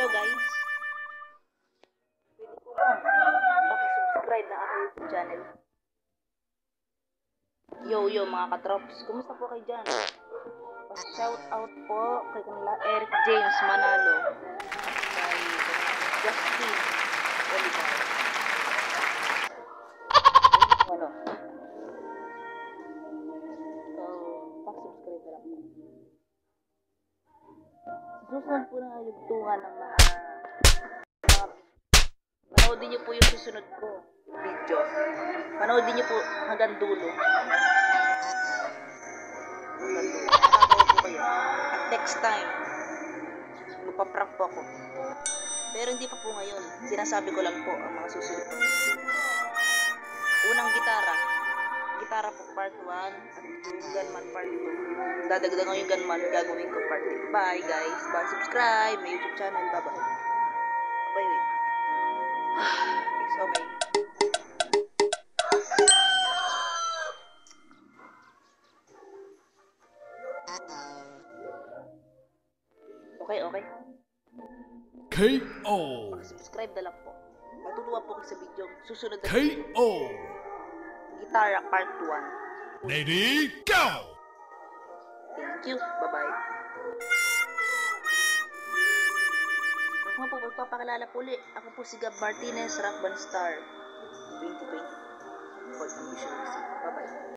guys. Pwede po ba pakisubscribe na aking YouTube channel? Yo mga katrops, kumusta po kayo dyan? Shout out po kay kanila Eric James Manalo at kay Justin Oliver. Ano? So, pakisubscribe na lang po. Susunod po na yugtungan ng mga panoodin niyo po yung susunod ko video. Panoodin niyo po hanggang dulo. Nakakatawa po kayo. At next time, magpa-prank po ako. Pero hindi pa po ngayon. Sinasabi ko lang po ang mga susunod po. Unang gitara po part 1 at yung gunman part 2. Dadagdagan ko yung gunman, gagawin ko part 3. Bye guys. Bye, subscribe. May YouTube channel. Bye bye. Bye. It's okay. Okay. KO. Subscribe na lang po. Matutuwa po kayo sa video. Susunod na KO. Gitara part 1. Ready, go! Thank you. Bye-bye. Ako nga po, magpapakilala po ulit. Ako po si Gab Martinez, Rock Band Star 2020. Bye-bye.